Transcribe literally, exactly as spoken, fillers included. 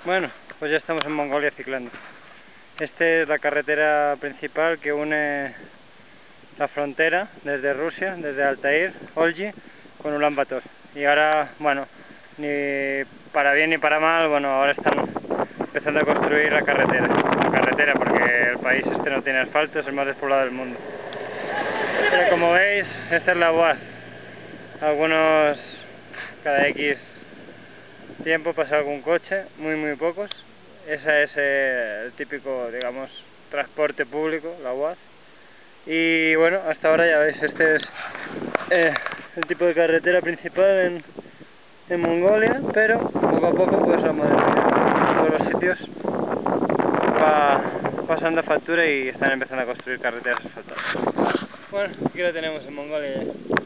Bueno, pues ya estamos en Mongolia ciclando. Esta es la carretera principal que une la frontera desde Rusia, desde Altair, Olgi, con Ulan Bator. Y ahora, bueno, ni para bien ni para mal, bueno, ahora están empezando a construir la carretera. La carretera porque el país este no tiene asfalto, es el más despoblado del mundo. Pero como veis, esta es la U A Z. Algunos, cada X tiempo pasa algún coche, muy muy pocos. Ese es eh, el típico, digamos, transporte público, la U A Z. Y bueno, hasta ahora ya veis, este es eh, el tipo de carretera principal en, en Mongolia, pero poco a poco pues la modernización en todos los sitios va pasando factura y están empezando a construir carreteras asfaltadas. Bueno, aquí lo tenemos en Mongolia ya.